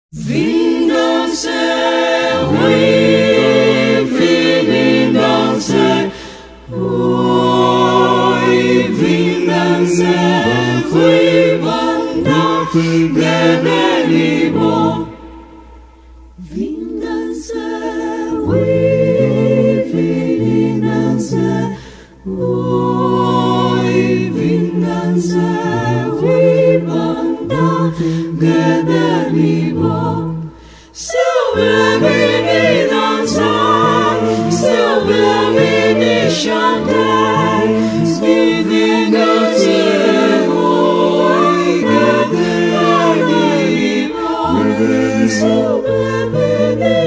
Vinganse, oi, vinganse, oi, vinganse, oi, vanda, gedelibo. Vinganse, oi, vinganse, oi, vinganse, oi, vanda, gedelibo. Silver vinganza, silver vinishante, vinganse, oi, gedelibo. Silver vinganza.